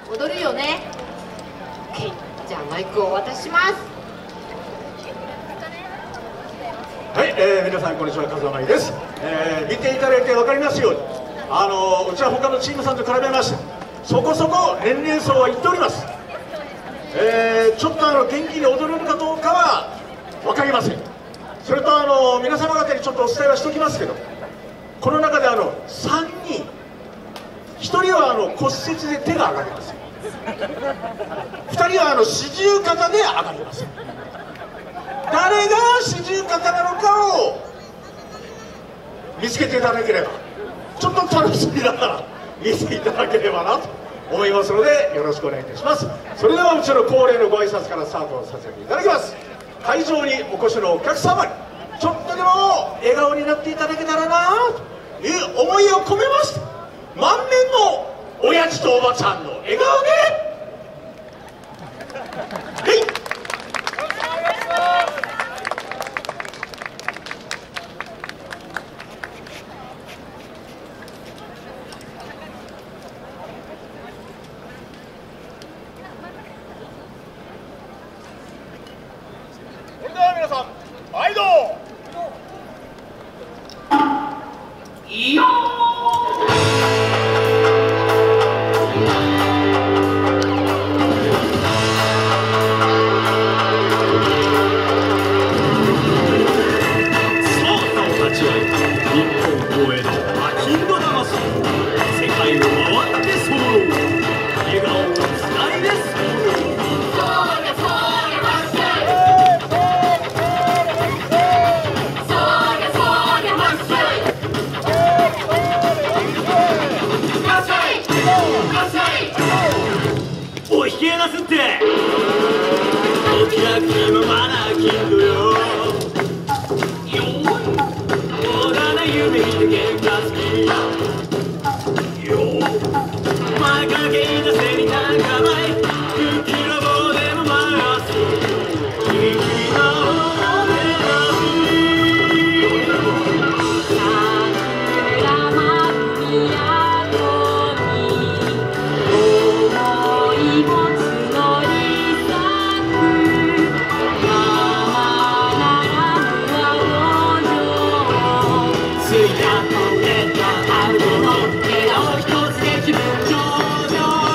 踊るよね。 OK、 じゃあマイクをお渡しします。 はい、皆さんこんにちは、風間です。見ていただいて分かりますように、うちは他のチームさんと比べましてそこそこ年齢層はいっております。ちょっと元気に踊れるかどうかは分かりません。それと皆様方にちょっとお伝えはしておきますけど、この中で3人、1人は骨折で手が上がりません。2人は四十肩で上がりません。誰が四十肩なのかを見つけていただければ、ちょっと楽しみながら見ていただければなと思いますので、よろしくお願いいたします。それではうちの恒例のご挨拶からスタートさせていただきます。会場にお越しのお客様にちょっとでも笑顔になっていただけたらなという思いを込めまして、満面の親父とおばちゃんの笑顔でそれでは皆さん、毎度いいよおい、引き離すって。お気楽にもマナーキングよ。よーい、大だな夢見て喧嘩好きよ。前からけいたせになんかない空気の棒でも回す君のついたポケットあるもの笑顔一つで気分上々